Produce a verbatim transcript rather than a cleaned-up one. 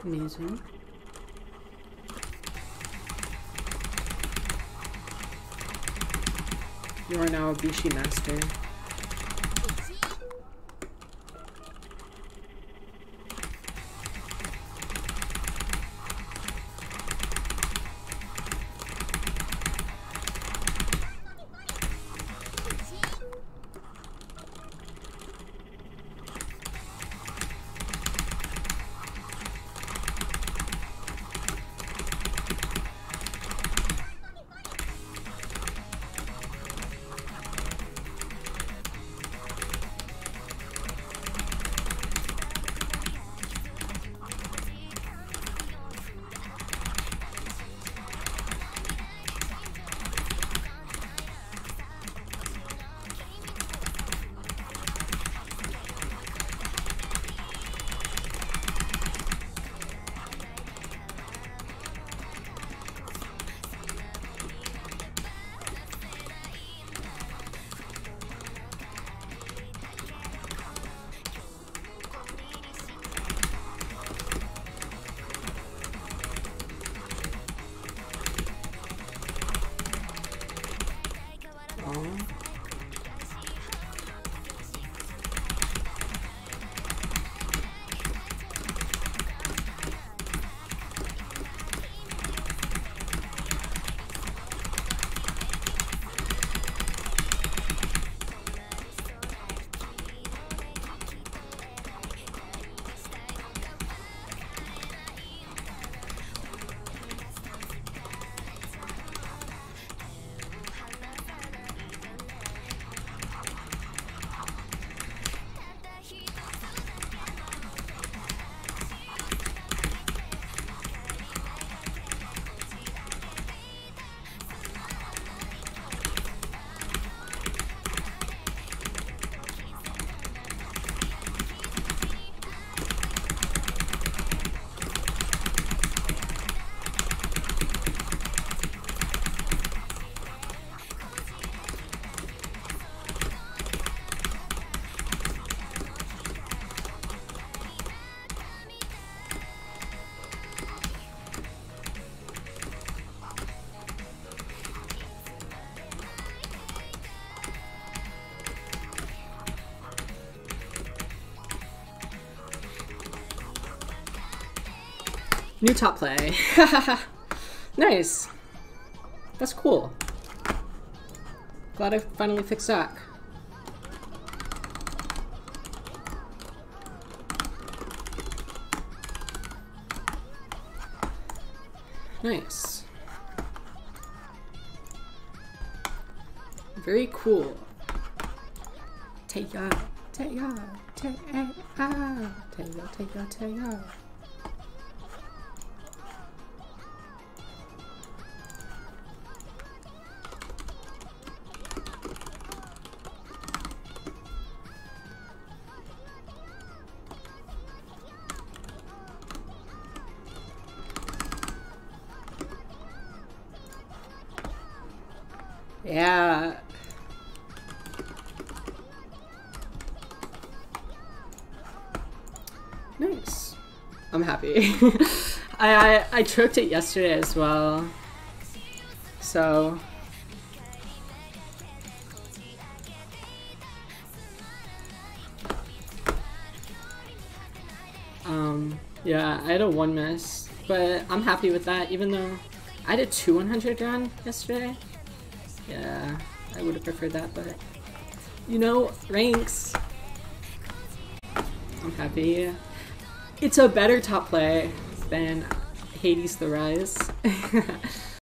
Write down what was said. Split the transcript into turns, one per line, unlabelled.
Amazing. You are now a Bishi master. New top play. Nice. That's cool. Glad I finally fixed that. Nice. Very cool. Take ya, take ya, take ya, take ya, take ya, take ya. Yeah. Nice. I'm happy. I, I I choked it yesterday as well. So um yeah, I had a one miss, but I'm happy with that, even though I had a two one hundred run yesterday. Yeah, I would have preferred that, but you know, ranks. I'm happy. It's a better top play than Hades the Rise.